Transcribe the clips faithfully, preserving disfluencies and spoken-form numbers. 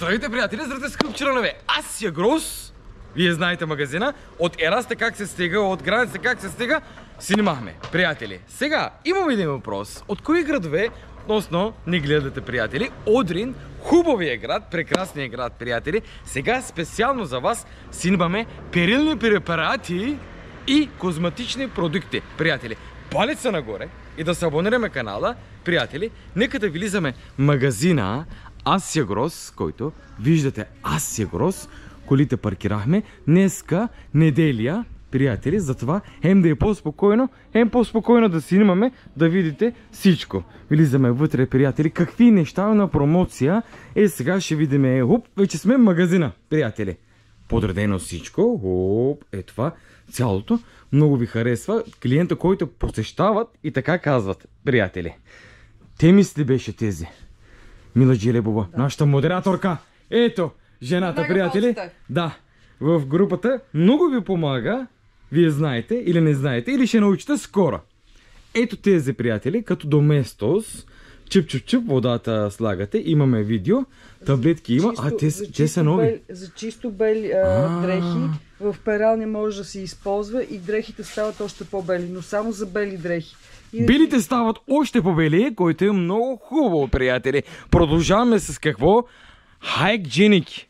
Здравейте, приятели, здравейте, скъпи членове! Асия Грос, вие знаете магазина, от Ераста как се стига, от граница как се стига, снимахме, приятели. Сега, имам един въпрос. От кои градове, относно ни гледате, приятели? Одрин, хубавия град, прекрасния град, приятели. Сега специално за вас снимаме перилни препарати и козметични продукти, приятели. Палеца нагоре и да се абонираме канала, приятели. Нека да влизаме магазина Асия Грос, който виждате Асия Грос. Колите паркирахме. Днеска неделя, приятели, затова хем да е по-спокойно, хем по-спокойно да снимаме, да видите всичко. Влизаме вътре, приятели. Какви неща на промоция? Е, сега ще видим. Хоп, вече сме в магазина, приятели. Подредено всичко. Хоп, е това. Цялото. Много ви харесва. Клиента, който посещават и така казват, приятели. Те мисли беше тези. Мила Джилебова, да. Нашата модераторка. Ето, жената, много приятели. Почта. Да, в групата много ви помага. Вие знаете или не знаете, или ще научите скоро. Ето тези, приятели, като доместос. Чип-чип-чип, водата слагате. Имаме видео. Таблетки има. Чисто, а, те, те са нови. Бел, за чисто бели а, дрехи в пералня може да се използва и дрехите стават още по-бели, но само за бели дрехи. И... Белите стават още по-бели, който е много хубаво, приятели. Продължаваме с какво? Hygienic.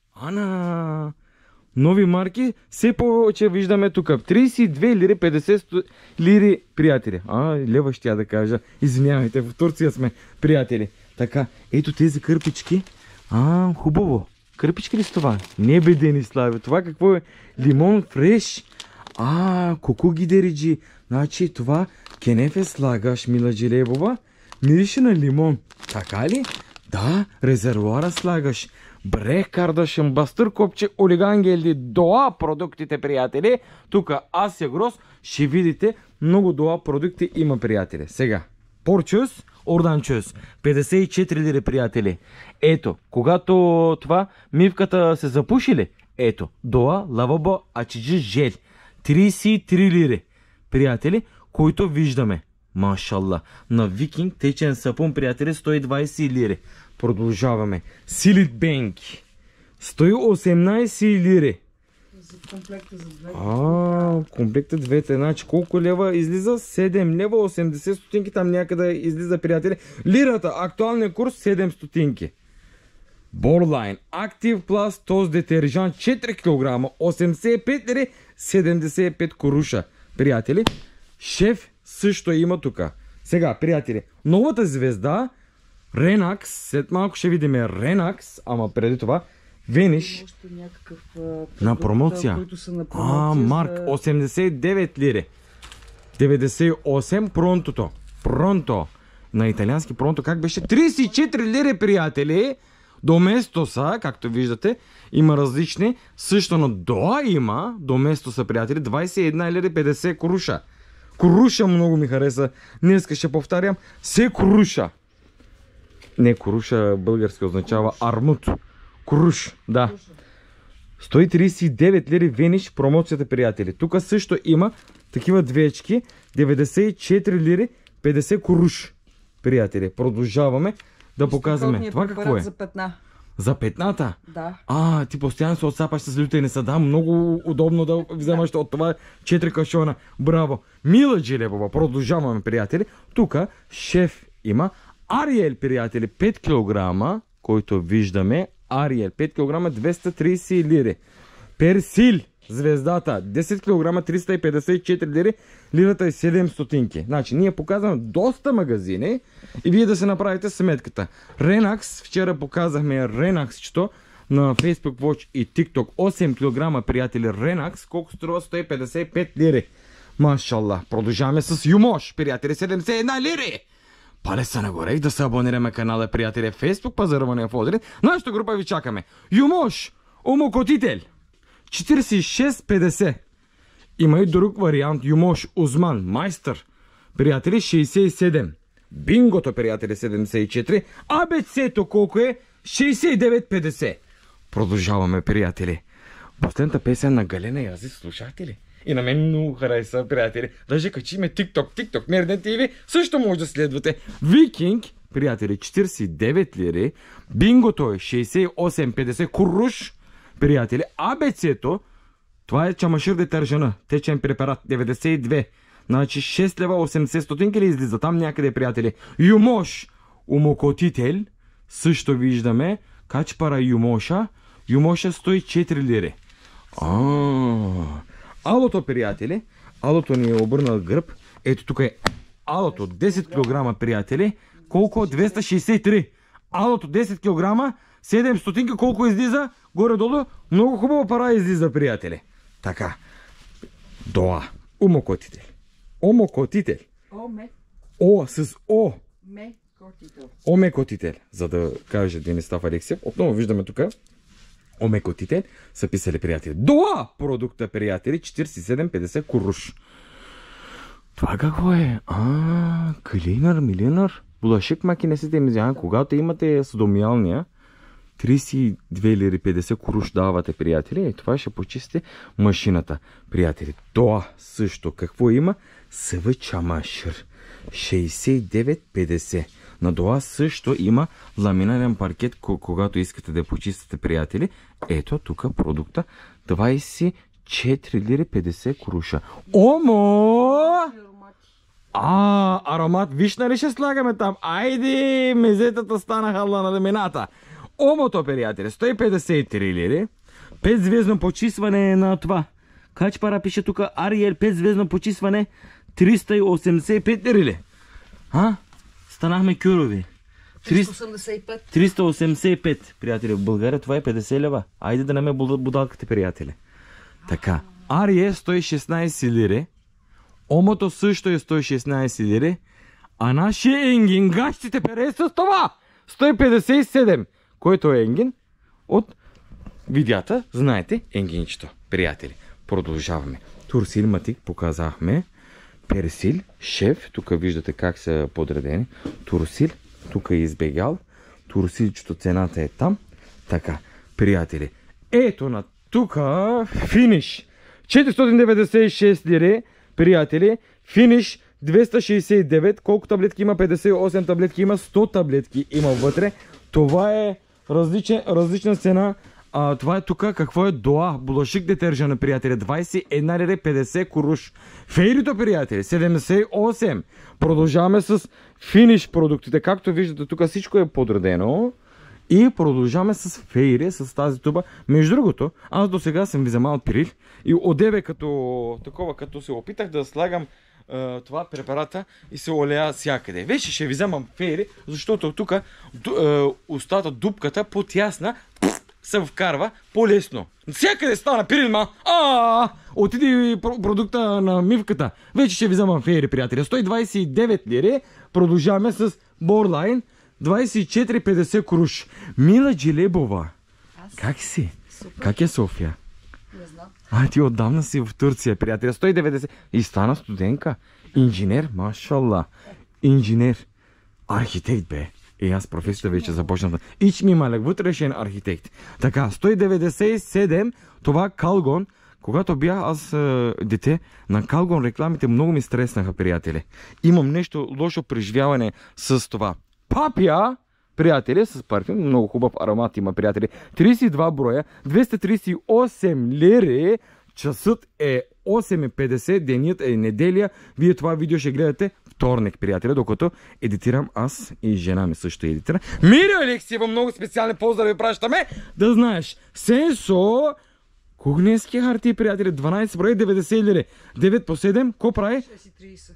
Ана... Нови марки, все повече виждаме тук. тридесет и две лири, петдесет лири, приятели. А, лева ще я да кажа. Извинявайте, в Турция сме, приятели. Така, ето тези кърпички. А, хубаво. Кърпички ли с това? Не бе, Дениславе. Това какво е? Лимон фреш. А, коко ги дериджи. Значи това кенефе слагаш, Мила Джилебова. Мирише на лимон. Така ли? Да, резервуара слагаш. Брех кардашен, бастър копче, олигангели, доа продуктите, приятели. Тук Асия Грос ще видите много доа продукти има, приятели. Сега, порчус, орданчус, петдесет и четири лири, приятели. Ето, когато това мивката се запушили, ето, доа, лавабо, ачиджи, жел, тридесет и три лири, приятели, който виждаме. Машалла. На Викинг течен сапун, приятели, сто и двадесет лири. Продължаваме. Силит Бенки. сто и осемнадесет лири. За комплекта за двете. А, комплекта двете. Значи колко лева излиза? седем лева осемдесет стотинки. Там някъде излиза, приятели. Лирата. Актуалния курс седем стотинки. Бордлайн. Актив Плас Тоз детержант четири килограма. осемдесет и пет лири. седемдесет и пет куруша. Приятели. Шеф също има тук. Сега, приятели. Новата звезда Ренакс, след малко ще видим Ренакс, ама преди това Вениш на промоция. На промоция а, Марк, за... осемдесет и девет лири. деветдесет и осем Пронтото. Пронто. На италиански Пронто как беше? тридесет и четири лири, приятели. Доместоса, както виждате, има различни. Също на Доа има Доместоса, приятели. двадесет и една лири петдесет куруша. Куруша много ми хареса. Днеска ще повтарям. Се куруша. Не, куруша български означава армут. Куруш, да. сто и тридесет и девет лири Вениш промоцията, приятели. Тук също има такива двечки. деветдесет и четири лири петдесет куруш, приятели. Продължаваме да показваме. Това какво е? За петна. За петната? Да. А, ти постоянно се отсапаш с лютеница. Да, много удобно да вземаш да. От това четири кашона. Браво. Мила Джилебова. Продължаваме, приятели. Тук шеф има Ариел, приятели, пет килограма, който виждаме. Ариел, пет килограма, двеста и тридесет лири. Персил, звездата, десет килограма, триста и петдесет и четири лири. Лирата е седем стотинки. Значи, ние показваме доста магазини и вие да се направите сметката. Ренакс, вчера показахме Ренаксчето на Facebook Watch и TikTok. осем килограма, приятели, Ренакс, колко струва? сто и петдесет и пет лири. Машалла. Продължаваме с Юмош, приятели, седемдесет и една лири. Палеца нагоре и да се абонираме канала, приятели, в Facebook, пазаруване в Одрин. Нашата група ви чакаме. Юмош, умокотител, четиридесет и шест петдесет. Има и друг вариант. Юмош, Узман, майстър, приятели, шейсет и седем. Бингото, приятели, седемдесет и четири. АБЦ-то колко е? шейсет и девет петдесет. Продължаваме, приятели. Последната песен на Галена Язис, слушахте ли? И на мен много хареса, приятели. Даже качиме TikTok, TikTok, Нерден ТВ, също може да следвате. Викинг, приятели, четиридесет и девет лири. Бингото е шейсет и осем петдесет куруш, приятели. АБЦ-то, това е чамашир детержана, течен препарат, деветдесет и две. Значи шест лева осемдесет стотинки ли излиза там някъде, приятели. Юмош, умокотител, също виждаме. Кач пара юмоша? Юмоша сто и четири лири. Ааа. Алото, приятели, алото ни е обърнал гръб. Ето тук е алото, десет килограма, приятели. Колко? двеста шейсет и три. Алото десет килограма, седем стотинки, колко излиза? Горе-долу, много хубава пара излиза, приятели. Така. Доа. Умокотител. Омокотител. Оме. О, с О. Мекотител. Омекотител. За да каже Денислав Алексиев. Отново виждаме тук. Омекотител са писали, приятели. Доа продукта, приятели, четиридесет и седем петдесет куруш. Това какво е? А, клинър, милинър. Булашик макинесите им взяма. Когато имате съдомиалния, тридесет и две лири петдесет куруш давате, приятели. И това ще почистите машината, приятели. Това също какво има? Съвъ чамашир. шейсет и девет петдесет. На това също има ламинарен паркет, когато искате да почистите, приятели. Ето тук продукта. двадесет и четири лири петдесет куруша. Омо! А, аромат. Виж, нали ще слагаме там? Айде, мезетата станаха на ламината. Омото, приятели, сто и петдесет и три лири. пет звездно почистване на това. Кач пара пише тук Ариел, пет звездно почистване, триста и осемдесет и пет лири. А? Станахме кюрови. триста осемдесет и пет. триста осемдесет и пет, приятели. В България това е петдесет лева. Айде да не ме будалкате, приятели. Така. Арие сто и шестнадесет лири. Омото също е сто и шестнадесет лири. А нашия енгин, гащите пере с това сто и петдесет и седем. Който е енгин? От видеята, знаете, енгинчето, приятели. Продължаваме. Турсил матик показахме. Персил, шеф, тук виждате как са подредени. Турсил, тук е избегал. Турсилчето, цената е там. Така, приятели. Ето на тук финиш. четиристотин деветдесет и шест лири, приятели. Финиш двеста шейсет и девет. Колко таблетки има? петдесет и осем таблетки има. сто таблетки има вътре. Това е различен, различна цена. А, това е тук, какво е Доа, булашик детержана, приятели, двадесет и една лири петдесет куруш. Фейрито, приятели, седемдесет и осем. Продължаваме с финиш продуктите. Както виждате, тук всичко е подредено. И продължаваме с фейри, с тази туба. Между другото, аз до сега съм ви вземал пирил. И одеве като такова, като се опитах да слагам Uh, това препарата и се олея всякъде. Вече ще ви вземам фейри, защото тук uh, устата, дупката по-тясна се вкарва по-лесно. Всякъде стана пирилма. А, отиди продукта на мивката. Вече ще ви вземам фейри, приятели. сто и двадесет и девет лири. Продължаваме с Борлайн. двадесет и четири петдесет куруш. Мила Джилебова. Как си? Супер. Как е София? Не знам. А, ти отдавна си в Турция, приятели. сто и деветдесет. И стана студентка. Инженер, машалла. Инженер. Архитект, бе. И аз професията вече започна. Ич ми малък, вътрешен архитект. Така, сто и деветдесет и седем. Това Калгон. Когато бях аз е, дете, на Калгон рекламите много ми стреснаха, приятели. Имам нещо лошо преживяване с това. Папия, приятели, с парфюм, много хубав аромат има, приятели. тридесет и два броя, двеста тридесет и осем лири. Часът е осем и петдесет, денят е неделя. Вие това видео ще гледате вторник, приятели, докато едитирам аз и жена ми също едитира. Мирио Алексиева, много специални поздрави пращаме. Да знаеш, Сенсо, кухненски хартии, приятели, дванадесет броя, деветдесет лири. девет по седем, ко прави? шест и тридесет.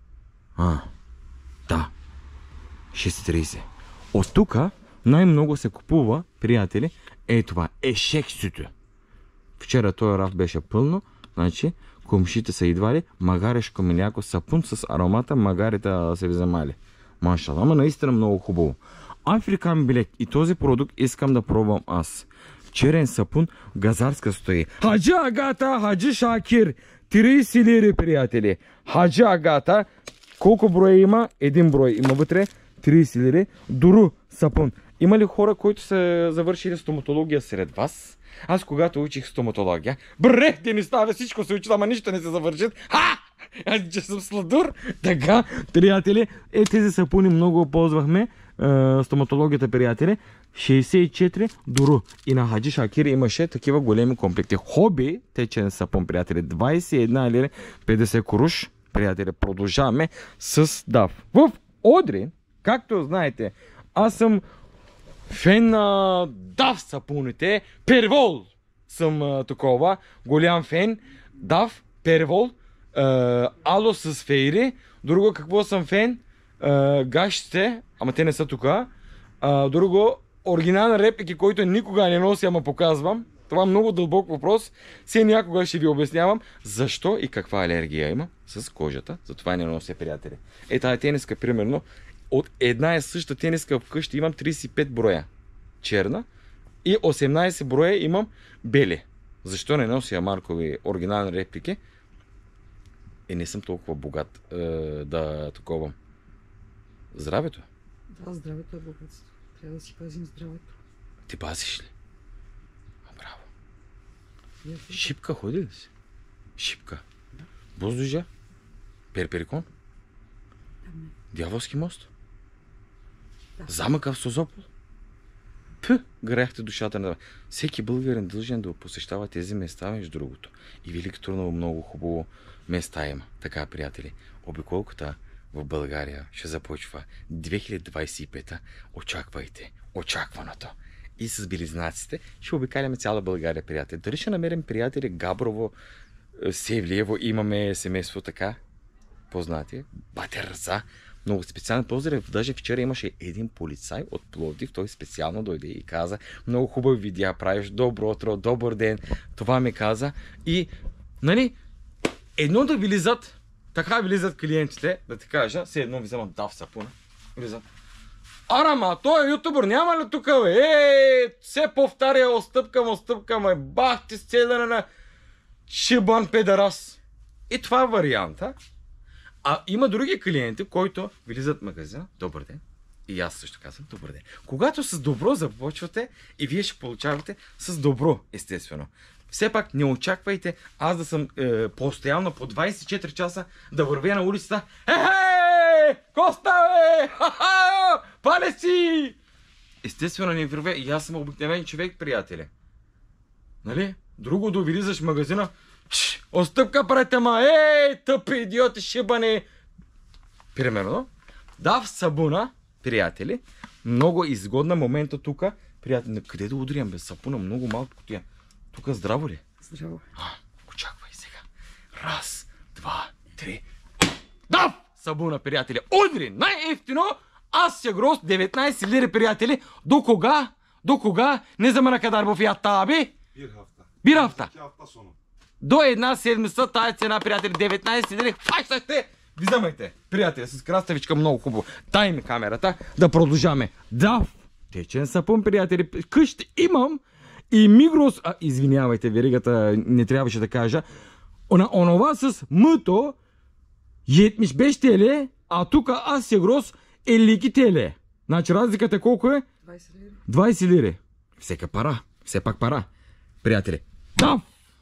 А, да. шест и тридесет. От тук най-много се купува, приятели, е това, ешексито. Вчера този раф беше пълно, значи комшите са идвали, магарешко мляко, сапун с аромата, магарите се вземали. Машала, ама наистина много хубаво. Африкан билек и този продукт искам да пробвам аз. Черен сапун, газарска стои. Хаджи Агата, Хаджи Шакир, тридесет лири, приятели. Хаджи Агата, колко броя има? Един брой има вътре, тридесет лири. Дуру сапун. Има ли хора, които са завършили стоматология сред вас? Аз когато учих стоматология, бре, ти не става, всичко се учи, ама нищо не се завършат. Ха! Аз че съм сладур. Така, приятели, е тези сапуни много ползвахме. е, стоматологията, приятели. шейсет и четири дуру. И на Хаджи Шакир имаше такива големи комплекти. Хоби, течен сапун, приятели. двайсет и една лири петдесет куруш. Приятели, продължаваме с Дав. В Одрин, както знаете, аз съм фен на Дав сапуните. Первол съм а, такова. Голям фен. Дав, Первол, а, Ало с фейри. Друго какво съм фен? А, гащите, ама те не са тук. Друго, оригинални реплики, които никога не нося, ама показвам. Това е много дълбок въпрос. Все някога ще ви обяснявам защо и каква алергия има с кожата. Затова не нося, приятели. Е, тази тениска, примерно, от една и съща тениска вкъщи имам трийсет и пет броя черна и осемнайсет броя имам бели. Защо не нося маркови оригинални реплики? И не съм толкова богат е, да таковам. Здравето. Да, здравето е богатство. Трябва да си пазим здравето. Ти пазиш ли? Браво. Yeah. Шипка ходи ли си? Шипка. Да. Боздужа? Перперикон? Там не. Дяволски мост? Да. Замъка в Созопол? Пъ, гряхте душата на... Всеки българин дължен да посещава тези места, между другото. И Велико Търново много хубаво места има. Така, приятели, обиколката в България ще започва две хиляди двайсет и пета. Очаквайте очакваното. И с белизнаците ще обикаляме цяла България, приятели. Дали ще намерим, приятели, Габрово, Севлиево, имаме семейство така, познати, Батерца. Много специален поздрав. Даже вчера имаше един полицай от Пловдив. Той специално дойде и каза: много хубави видеа правиш, добро утро, добър ден. Това ми каза. И, нали, едно да вилизат, така вилизат клиентите, да ти кажа, все едно ви вземат Дав сапуна. Вилизат. Арама, той е ютубър, няма ли тук, бе? Е, все повтаря, отстъпкам, отстъпкам, е, бах ти сцедане на шибан педарас. И това е варианта. А има други клиенти, които влизат в магазина. Добър ден. И аз също казвам добър ден. Когато с добро започвате, и вие ще получавате с добро, естествено. Все пак не очаквайте аз да съм е, постоянно по двайсет и четири часа да вървя на улицата. Е-хей! Коста, бе! Ха-ха! Пале си! Естествено не вървя. И аз съм обикновен човек, приятели. Нали? Друго да влизаш в магазина. Чш, отстъпка пред ама, ей, тъпи идиоти, шибани. Примерно, Дав сабуна, приятели, много изгодна момента тук. Приятели, къде да удрям без сапуна? Много малко котия. Тук здраво ли? Здраво. А, очаквай сега. Раз, два, три. Дав сабуна, приятели. Удри, най-ефтино, аз се гроз деветнайсет лири, приятели. До кога? До кога? Не замана кадар в ята, бе? Bir hafta. Bir hafta. İki hafta sonu. До една седмица тая цена, приятели, деветнайсет лири. Фащахте! Вземайте, приятели, с краставичка много хубаво. Дай ми камерата да продължаваме. Да, течен сапун, приятели. Къщи имам и Мигрос... А, извинявайте, веригата не трябваше да кажа. На онова с мъто jetmiş beş TL, а тук аз се гроз елу iki TL. Значи разликата колко е? двайсет лири. двайсет лири. Всека пара. Все пак пара. Приятели. Да!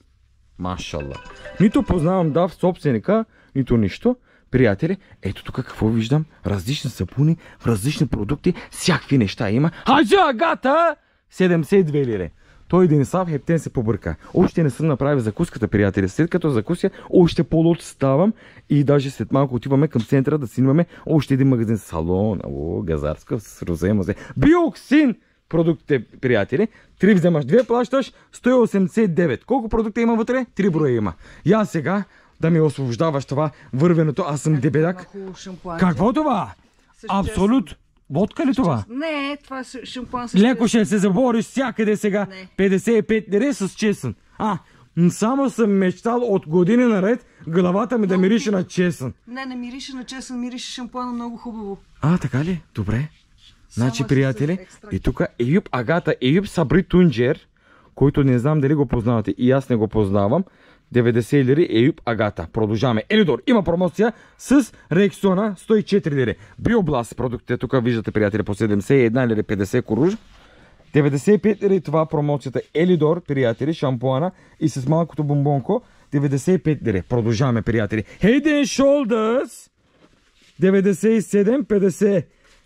Машалла. Нито познавам Дав собственика, нито нищо. Приятели, ето тук какво виждам. Различни сапуни, различни продукти, всякакви неща има. Хаджа Агата! седемдесет и две лири. Той Денисав Хептен се побърка. Още не съм направил закуската, приятели. След като закуся, още по-лот ставам и даже след малко отиваме към центъра да снимаме още един магазин салон. О, газарска с розе мазе. Биоксин! Продуктите, приятели. Три вземаш, две плащаш, сто и осемдесет и девет. Колко продукта има вътре? Три броя има. Я сега да ми освобождаваш това вървеното, аз съм дебедак. Какво това? Абсолют. Водка ли това? Не, това е шампуан с Леко ще се забориш всякъде сега. Не. петдесет и пет лири с чесън. А, само съм мечтал от години наред главата ми да мирише на чесън. Не, не мирише на чесън, мирише шампуана много хубаво. А, така ли? Добре. Значи, Само приятели, с екстракт. и тук Еюп Агата, Еюп Сабри Тунджер, който не знам дали го познавате, и аз не го познавам, деветдесет лири Еюп Агата. Продължаваме. Елидор има промоция с Рексона сто и четири лири. Биобласт продуктите, тук виждате, приятели, по седемдесет и една лири петдесет куруж. деветдесет и пет лири това промоцията Елидор, приятели, шампуана и с малкото бомбонко. деветдесет и пет лири. Продължаваме, приятели. Head and Shoulders деветдесет и седем петдесет.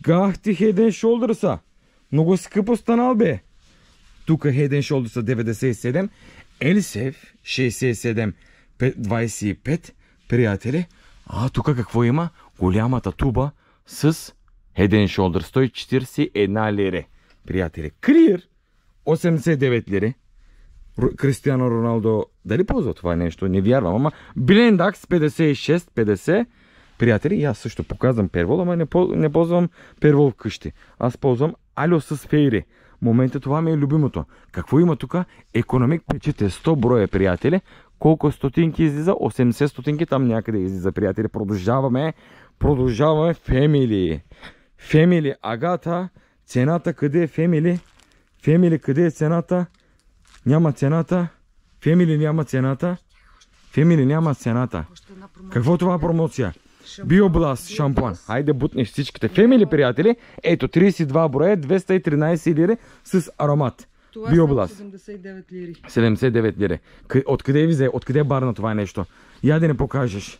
Гахти Head and Shoulders'a. Много скъпо станал бе. Тук Head and Shoulders'a деветдесет и седем. Елсев шейсет и седем двайсет и пет. Приятели. А тук какво има? Голямата туба с Head and Shoulders сто и четирийсет и една лире. Приятели. Clear осемдесет и девет лире. Кристиано Роналдо дали ползва това нещо? Не вярвам. Ама Блендакс петдесет и шест петдесет. Приятели, и аз също показвам первол, ама не, не ползвам первол вкъщи. Аз ползвам Алио с Фейри. В момента това ми е любимото. Какво има тук? Економик печете сто броя, приятели. Колко стотинки излиза? осемдесет стотинки там някъде излиза, приятели. Продължаваме. Продължаваме. Фемили. Фемили. Агата. Цената къде е, Фемили? Фемили, къде е цената? Няма цената. Фемили няма цената. Фемили няма цената. Какво това промоция? Биобласт шампуан. Хайде бутнеш всичките. Фемили, приятели. Ето трийсет и два броя, двеста и тринайсет лири с аромат. Биобласт. седемдесет и девет лири. седемдесет и девет лири. Откъде ви взе? Откъде е барна това нещо? Я да не покажеш.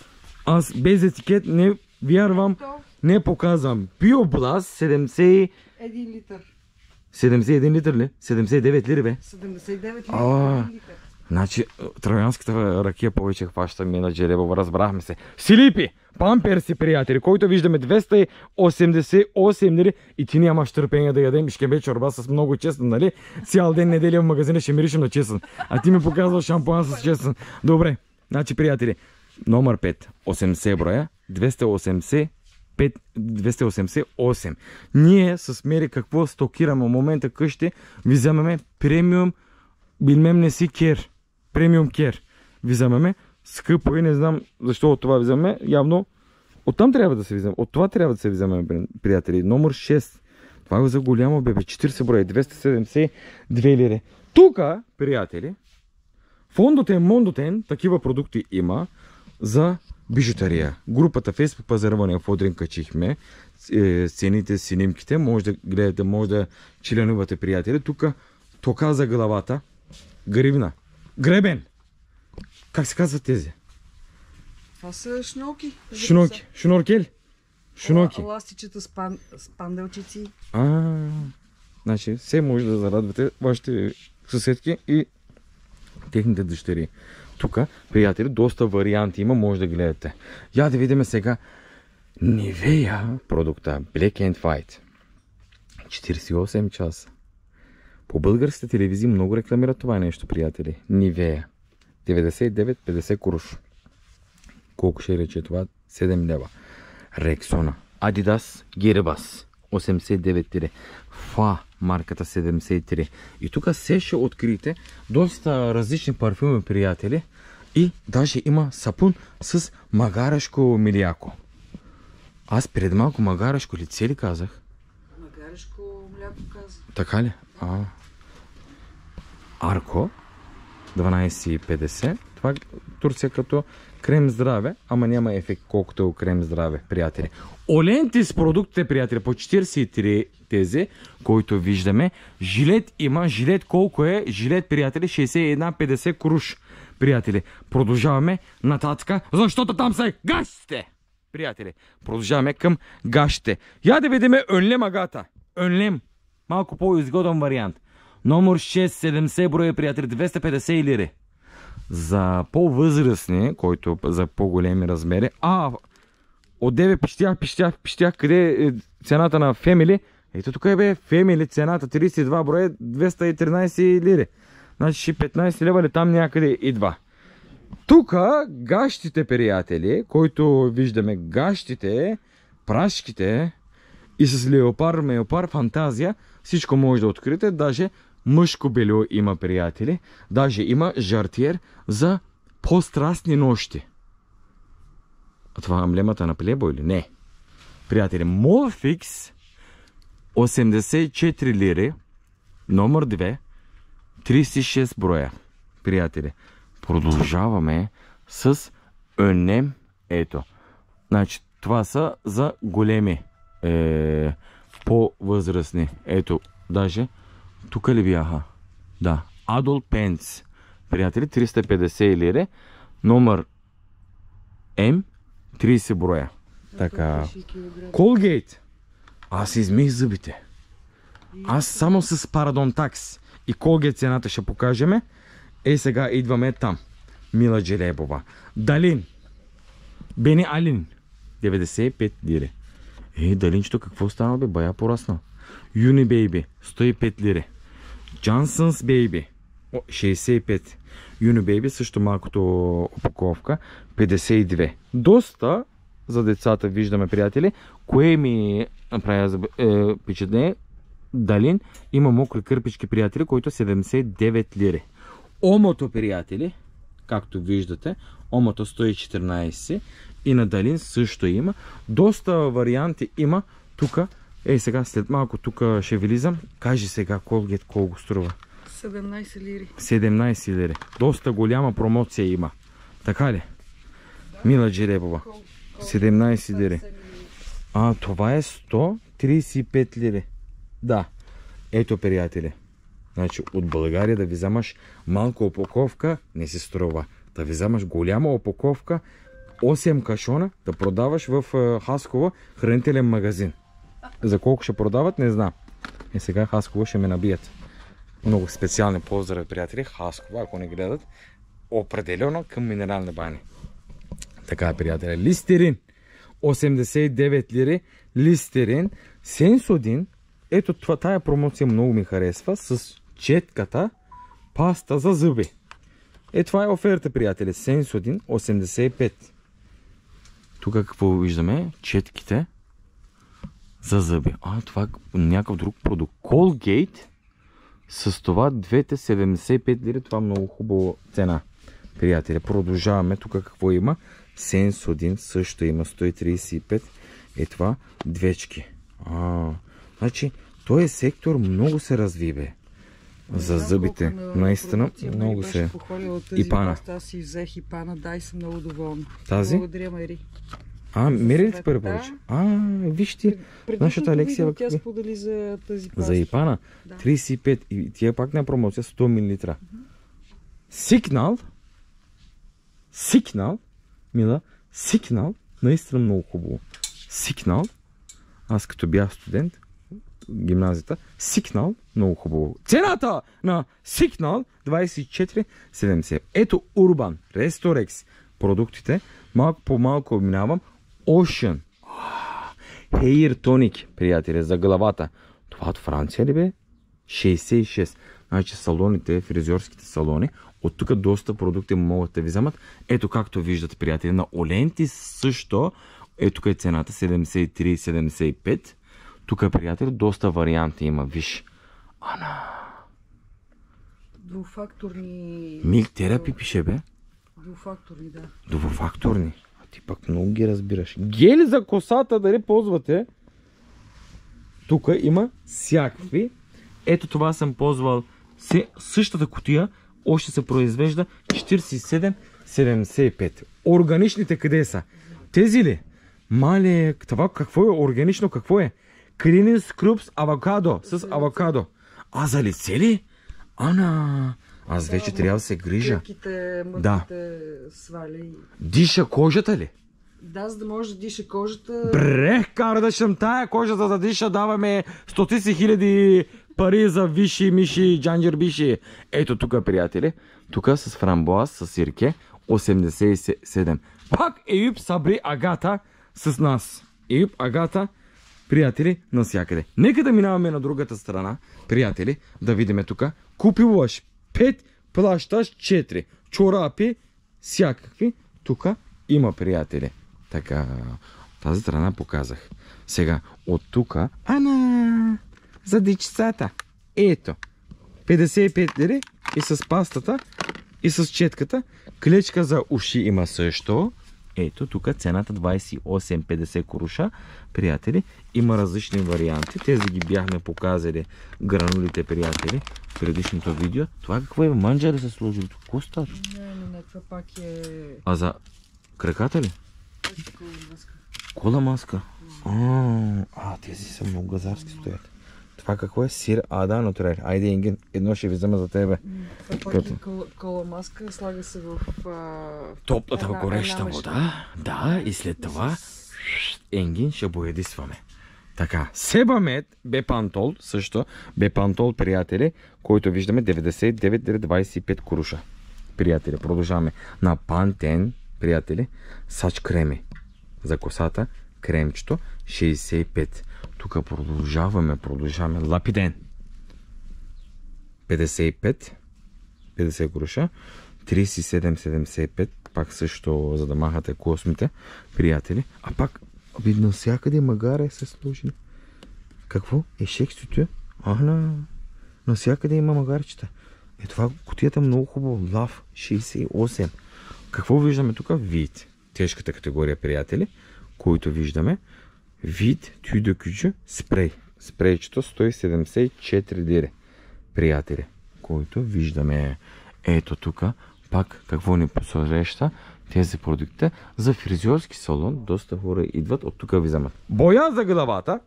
Аз без етикет не вярвам. Не показвам. Биобласт седемдесет... един литър. седемдесет и един литър ли? седемдесет и девет лири бе? седемдесет и девет лири. А, значи, троянската ракия повече хваща менеджеребо, разбрахме се. Силипи! Памперси, приятели, който виждаме двеста и осемдесет и осем лири и ти нямаш търпение да ядем шкембе чорба с много честен, нали? Цял ден неделя в магазина ще миришем на честен. А ти ми показваш шампуан с честен. Добре, значи, приятели, номер пет, осемдесет броя, двеста и осемдесет двеста и осемдесет и осем. Ние с Мери какво стокираме в момента къщи, ви вземаме премиум билмем не си кер. Премиум кер. Ви вземаме скъпо и не знам защо от това ви вземаме. Явно оттам трябва да се вземем. От това трябва да се вземем, приятели. Номер шест. Това е за голямо бебе. четирийсет броя. двеста седемдесет и две лири. Тука, приятели, Фондотен, Мондотен, такива продукти има за бижутерия. Групата Facebook пазарване в Одрин качихме цените, снимките. Може да гледате, може да членувате, приятели. Тук тока за главата. Гривна. Гребен. Как се казват тези? Това са шнурки. Шнурки. Шнуркел? Шнурки. Ластичета с, пан... с панделчици. А, значи, все може да зарадвате вашите съседки и техните дъщери. Тук, приятели, доста варианти има, може да гледате. Я да видим сега Nivea продукта Black and White. четирийсет и осем часа. По българските телевизии много рекламират това нещо, приятели. Nivea. деветдесет и девет петдесет куруш. Колко ще рече това? седем лева. Rexona. Adidas Gyribus. осемдесет и девет лири. Фа марката седемдесет и три. И тук се ще откриете доста различни парфюми, приятели. И даже има сапун с магарешко мляко. Аз пред малко магарешко лице ли казах? Магарешко мляко казах. Така ли? А. Арко. дванайсет и петдесет. Това е Турция като крем здраве, ама няма ефект колкото е крем здраве, приятели. Олентис продуктите, приятели, по четирийсет и три тези, които виждаме. Жилет има. Жилет колко е? Жилет, приятели, шейсет и една петдесет круш. Приятели, продължаваме нататък, защото там са гащите. Приятели, продължаваме към гащите. Я да видим Önlem Агата. Önlem. Малко по-изгоден вариант. Номер шест, седемдесет броя, приятели, двеста и петдесет лири. За по-възрастни, който за по-големи размери. А, от девет пищях, пищях, пищях, къде е цената на Family? Ето тук е бе, Family цената, трийсет и два броя, двеста и тринайсет лири. Значи петнайсет лева ли там някъде идва. Тук гащите, приятели, който виждаме гащите, прашките и с леопар, меопар, фантазия, всичко може да откриете, даже мъжко бельо има, приятели. Даже има жартиер за по-страстни нощи. А това емблемата на Плебо или не? Приятели, Molfix осемдесет и четири лири, номер две, трийсет и шест броя. Приятели, продължаваме с Önlem. Ето. Значи, това са за големи е, по-възрастни. Ето, даже тук ли бяха? Да. Adult Pants. Приятели, триста и петдесет лири. Номер М, трийсет броя. Така. Colgate. Аз си измих зъбите. Аз само с Парадонтакс и Колгейт цената ще покажеме. Е, сега идваме там. Мила Джелебова. Далин. Бени Алин. деветдесет и пет лири. Е, Далинчето какво стана, бе? Бая порасна. Юни Бейби. сто и пет лири. Джансънс Бейби. шейсет и пет. Юни Бейби също малкото опаковка. петдесет и две. Доста за децата виждаме, приятели. Кое ми направя е, впечатление? Далин има мокри кърпички, приятели, които седемдесет и девет лири. Омото, приятели, както виждате, омото сто и четиринайсет и на Далин също има. Доста варианти има. Тук, ей сега, след малко тук ще вилизам. Кажи сега, Колгейт колко струва? седемнайсет лири. седемнайсет лири. Доста голяма промоция има. Така ли? Да. Мила Джелебова. седемнайсет лири. А, това е сто трийсет и пет лири. Да. Ето, приятели. Значи от България да ви вземаш малка опаковка не се струва. Да ви вземаш голяма опаковка, осем кашона, да продаваш в Хасково хранителен магазин. За колко ще продават, не знам. И сега Хасково ще ме набият. Много специални поздрави, приятели. Хасково, ако не гледат, определено към минерални бани. Така, приятели. Листерин. осемдесет и девет лири. Листерин. Сенсодин. Ето това, тая промоция много ми харесва с четката паста за зъби. Е, това е оферта, приятели. Сенсодин осемдесет и пет. Тук какво виждаме? Четките за зъби. А, това е някакъв друг продукт. Колгейт с това двете седемдесет и пет лири. Това е много хубава цена, приятели. Продължаваме. Тук какво има? Сенсодин също има сто и трийсет и пет. Е, това двечки. А, значи, този сектор много се разви, бе. За зъбите. Наистина, много се... И пана. Аз си взех и пана, дай съм много доволна. Тази? Благодаря, Мери. А, Мери ли ти препоръча? А, виж ти, нашата Алексия... Тя сподели за тази паста. За Ипана? Да. трийсет и пет. И тия пак на промоция сто милилитра. Сигнал. Сигнал. Мила. Сигнал. Наистина много хубаво. Сигнал. Аз като бях студент, гимназията, Сигнал, много хубаво. Цената на Сигнал двайсет и четири седемдесет. Ето Урбан, Ресторекс. Продуктите, малко по малко минавам. Ocean. Hair Tonic, приятели, за главата. Това от Франция ли, бе? шейсет и шест. Значи салоните, фризьорските салони, от тук доста продукти могат да ви вземат. Ето както виждате, приятели, на Оленти също. Ето тук е цената седемдесет и три седемдесет и пет. Тук, приятели, доста варианти има. Виж. Ана. Двуфакторни... Милк терапи пише, бе. Двуфакторни, да. Двуфакторни. А ти пък много ги разбираш. Гели за косата дали ползвате? Тук има всякакви. Ето това съм ползвал. Същата кутия още се произвежда четирийсет и седем седемдесет и пет. Органичните къде са? Тези ли? Мале, това какво е органично? Какво е? Клинин скрупс авокадо с авокадо. А за лице ли? Ана, аз вече трябва да се грижа. Клетките, мътните свали. Диша кожата ли? Да, за да може да диша кожата. Брех, кара да шам тая кожа, за да диша, даваме стотици хиляди пари за виши, миши, джанджер биши. Ето тук, приятели, тук с фрамбоаз, с сирке, осемдесет и седем. Пак Еюп Сабри Агата с нас. Еюп Агата, приятели, навсякъде. Нека да минаваме на другата страна, приятели, да видим тук. Купуваш пет, плащаш четири. Чорапи, всякакви. Тук има, приятели. Така, тази страна показах. Сега, от тук, ана, за дечицата. Ето, петдесет и пет лири и с пастата, и с четката. Клечка за уши има също. Ето, тук цената двайсет и осем петдесет куруша. Приятели, има различни варианти. Тези ги бяхме показали гранулите, приятели, в предишното видео. Това какво е? Манджа ли се сложили? Какво става? Не, не, не, това пак е... А за краката ли? Кола маска. Кола маска? А, а, тези са много газарски стоят. Това какво е? Сир Ада Натурел. Айде, Ингин, едно ще ви взема за тебе. Това пак е кола, кола маска, слага се в... А... Топлата една, гореща една вода. Да, и след това Енгин ще боядисваме. Така, Себамед Бепантол, също Бепантол, приятели, който виждаме деветдесет и девет лева двадесет и пет куруша. Приятели, продължаваме на Пантен, приятели, сач креми за косата, кремчето, шейсет и пет. Тук продължаваме, продължаваме. Лапиден, петдесет и пет, петдесет куруша, тридесет и седем седемдесет и пет, пак също, за да махате космите, приятели. А пак, видно навсякъде магаре се сложили. Какво? Ешек стютия? Ана, навсякъде има магарчета. Е, това кутията много хубаво. Лав, шейсет и осем. Какво виждаме тук? Вид. Тежката категория, приятели, които виждаме. Вид, тюй до кючу, спрей. Спрейчето сто и седемдесет и четири лири. Приятели, които виждаме. Ето тук, пак какво ни посреща тези продукти. За фризьорски салон доста хора идват, от тук ви вземат. Боя за главата,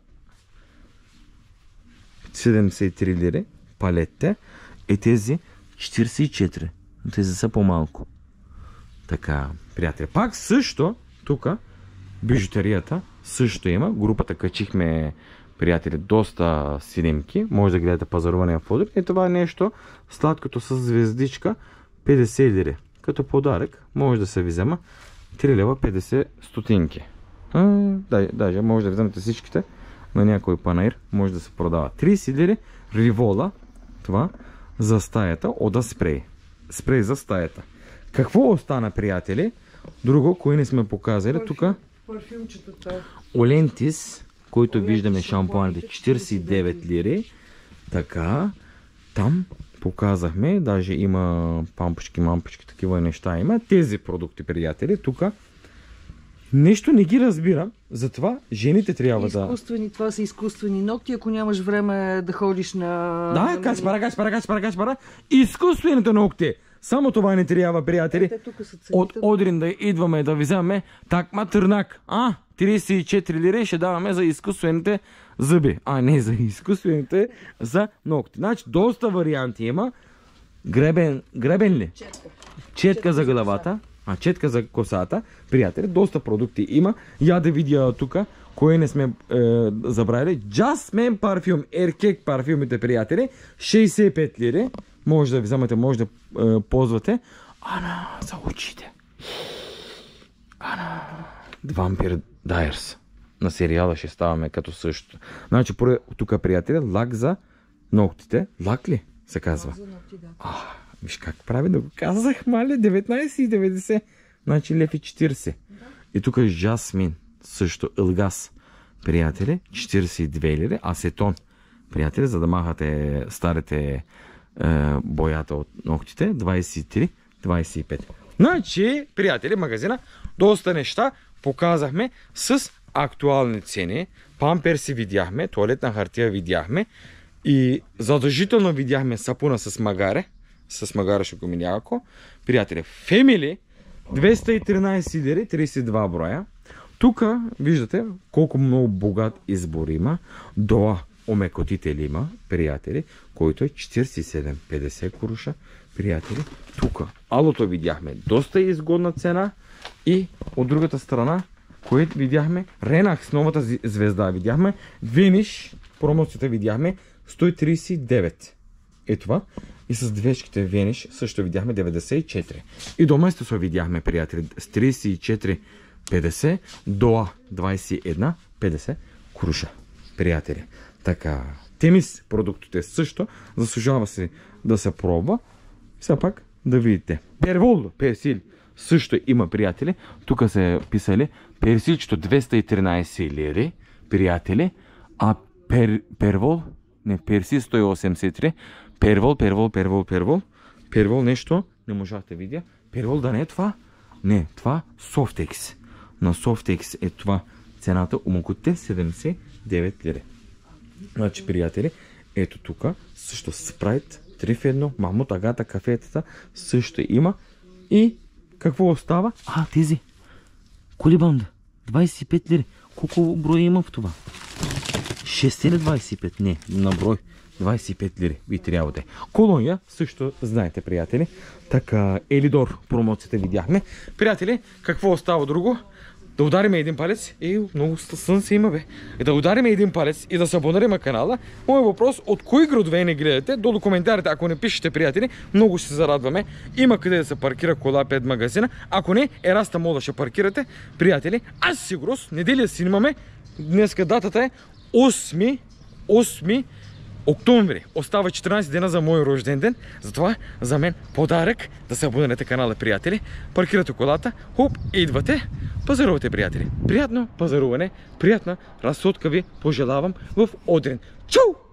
седемдесет и три лири, палетте, и тези четиридесет и четири. Тези са по-малко. Така, приятели. Пак също, тук, бижутерията също има. Групата качихме, приятели, доста снимки. Може да гледате пазаруване в продукт. И това е нещо сладкото с звездичка, петдесет лири. Като подарък може да се ви взема три лева петдесет стотинки. А, дай, даже може да ви вземете всичките на някой панаир. Може да се продава. тридесет лири ривола. Това за стаята. Ода спрей. Спрей за стаята. Какво остана, приятели? Друго, кое не сме показали. Тук Олентис, който виждаме шампуаните, четиридесет и девет лири. Така. Там показахме, даже има пампочки, мампочки, такива неща има. Тези продукти, приятели, тук нещо не ги разбирам, затова жените трябва да... Изкуствени, това са изкуствени ногти, ако нямаш време да ходиш на... Да, качпара, качпара, качпара, качпара. Изкуствените ногти. Само това не трябва, приятели. Те, тук са от Одрин да идваме да ви вземем такма търнак. А, тридесет и четири лири ще даваме за изкуствените зъби. А, не за изкуствените, за ногти. Значи, доста варианти има. Гребен, гребен ли? Четка. Четка за главата. А, четка за косата. Приятели, доста продукти има. Я да видя тук, кое не сме е, забравили. Jasmine парфюм, Еркек парфюмите, приятели. шейсет и пет лири. Може да ви вземете, може да е, ползвате. Ана, за очите. Ана. Vampire Diaries. На сериала ще ставаме като същото. Значи, тук, приятели, лак за ногтите. Лак ли се казва? За ногти, да. А, виж как прави да го казах, мале, деветнайсет и деветдесет. Значи лев и четирийсет. Да. И тук е Жасмин, също Илгас. Приятели, четирийсет и две лири. Асетон, приятели, за да махате старите е, боята от ногтите. двайсет и три двайсет и пет. Значи, приятели, магазина, доста неща показахме с актуални цени. Памперси видяхме, туалетна хартия видяхме и задължително видяхме сапуна с магаре. С магаре ще го ми някako. Приятели, Фемили двеста и тринайсет лири, трийсет и два броя. Тук виждате колко много богат избор има. Доа омекотител има, приятели, който е четирийсет и седем петдесет куруша. Приятели, тук алото видяхме доста изгодна цена и от другата страна, което видяхме, Ренах с новата звезда видяхме, Виниш, промоцията видяхме сто трийсет и девет. Е това. И с двешките Виниш също видяхме деветдесет и четири. И доместосо видяхме, приятели, с трийсет и четири петдесет, Доа двайсет и едно петдесет куруша. Приятели. Така, Темис продуктите също заслужава се да се пробва. Все пак да видите. Первол, персил, също има, приятели. Тук са писали персилчето двеста и тринайсет лири, приятели. А пер, первол, не, персил сто и осемдесет и три. Первол, первол, первол, первол. Первол нещо, не можах да видя. Первол да не е това. Не, това Софтекс. На Софтекс е това цената. Умокотите седемдесет и девет лири. Значи, приятели, ето тук също Спрайт, три в едно, Мамут, Агата, кафетата също има. И какво остава? А, тези. Колибанда. двайсет и пет лири. Колко броя има в това? шест или двайсет и пет? Не, на брой. двайсет и пет лири ви трябва да е. Колония също знаете, приятели. Така, Елидор промоцията видяхме. Приятели, какво остава друго? да удариме един палец. Ей, много слънце има, бе. И да удариме един палец и да се абонираме канала. Моят въпрос, от кои градове не гледате, долу коментарите, ако не пишете, приятели, много ще се зарадваме. Има къде да се паркира кола пред магазина. Ако не, Ераста мода ще паркирате, приятели. Аз сигурност, неделя си имаме. Днеска датата е осми октомври. Остава четиринайсет дена за мой рожден ден. Затова за мен подарък да се абонирате канала, приятели. Паркирате колата, хоп, идвате, пазарувате, приятели. Приятно пазаруване, приятна разсудка ви пожелавам в Одрин. Чао!